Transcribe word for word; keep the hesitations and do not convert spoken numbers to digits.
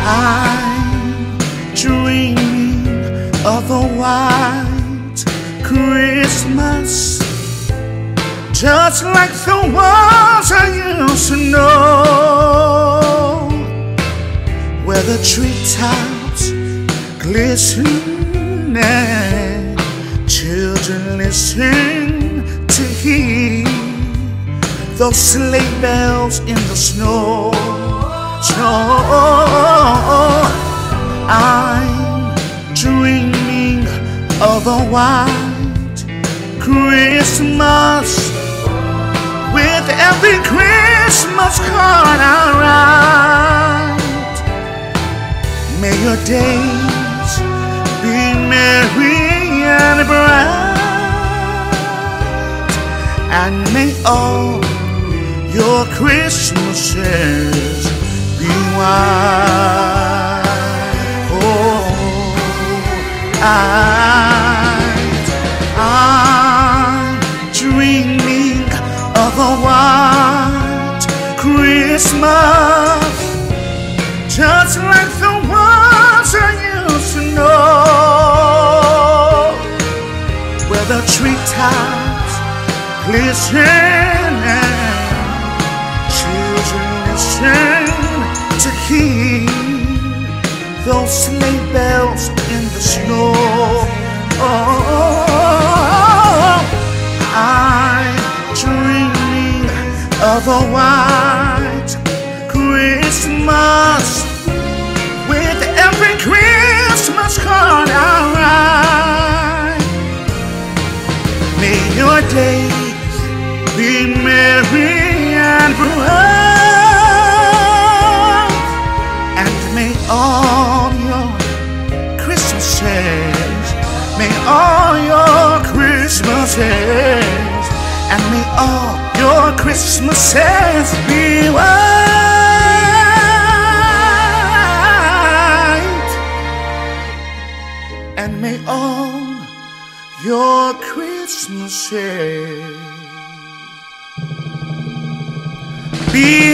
I'm dreaming of a white Christmas, just like the ones I used to know, where the treetops glisten and children listen to hear those sleigh bells in the snow. Snow. I'm dreaming of a white Christmas, with every Christmas card I write. May your days be merry and bright, and may all your Christmases be white. Oh, I, I'm dreaming of a white Christmas, just like the ones I used to know, where the treetops glisten and children listen to hear those sleigh bells in the snow. Oh, I'm dreaming of a white Christmas, with every Christmas card I write. May your days be merry and bright, and may all your Christmases, may all your Christmases, and may all your Christmases be white, and may all your Christmases be